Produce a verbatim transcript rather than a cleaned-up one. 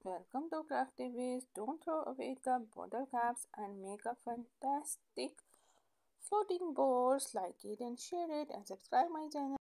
Welcome to Crafty Ways. Don't throw away the bottle caps and make a fantastic floating boards. Like it and share it and subscribe my channel.